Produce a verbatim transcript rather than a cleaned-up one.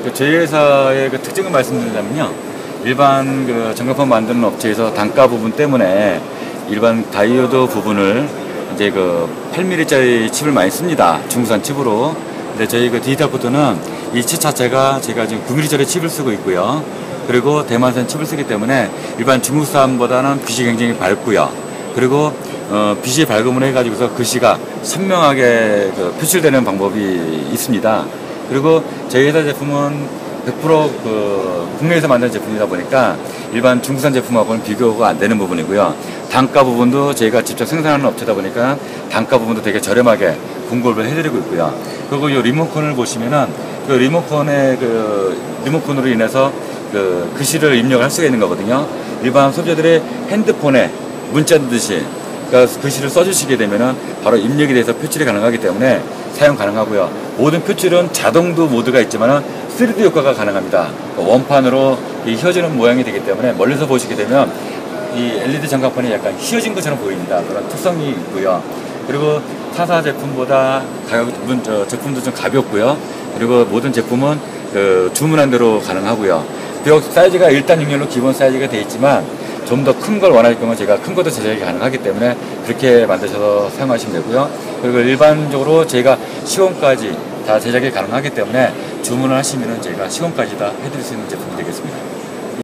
그 저희 회사의 그 특징을 말씀드리자면요. 일반 그 전광판 만드는 업체에서 단가 부분 때문에 일반 다이오드 부분을 이제 그 팔 밀리미터짜리 칩을 많이 씁니다. 중국산 칩으로. 근데 저희 그 디지털 포트는 이 칩 자체가 제가 지금 구 밀리미터짜리 칩을 쓰고 있고요. 그리고 대만산 칩을 쓰기 때문에 일반 중국산보다는 빛이 굉장히 밝고요. 그리고 어, 빛이 밝음을 해가지고서 글씨가 선명하게 그 표출되는 방법이 있습니다. 그리고 저희 회사 제품은 백 퍼센트 그 국내에서 만든 제품이다 보니까 일반 중국산 제품하고는 비교가 안 되는 부분이고요. 단가 부분도 저희가 직접 생산하는 업체다 보니까 단가 부분도 되게 저렴하게 공급을 해드리고 있고요. 그리고 이 리모컨을 보시면은 그 리모컨의 그 리모컨으로 인해서 그 글씨를 입력할 수가 있는 거거든요. 일반 소비자들의 핸드폰에 문자 듯이 그러니까 글씨를 써주시게 되면은 바로 입력이 돼서 표출이 가능하기 때문에 사용 가능하고요. 모든 표출은 자동도 모드가 있지만은 쓰리디 효과가 가능합니다. 원판으로 이 휘어지는 모양이 되기 때문에 멀리서 보시게 되면 이 엘이디 전광판이 약간 휘어진 것처럼 보입니다. 그런 특성이 있고요. 그리고 타사 제품보다 가격 저 제품도 좀 가볍고요. 그리고 모든 제품은 그 주문한 대로 가능하고요. 비록 사이즈가 일 단 육 열로 기본 사이즈가 되어 있지만 좀 더 큰 걸 원할 경우는 제가 큰 것도 제작이 가능하기 때문에 그렇게 만드셔서 사용하시면 되고요. 그리고 일반적으로 저희가 시공까지 다 제작이 가능하기 때문에 주문을 하시면은 저희가 시공까지 다 해드릴 수 있는 제품이 되겠습니다.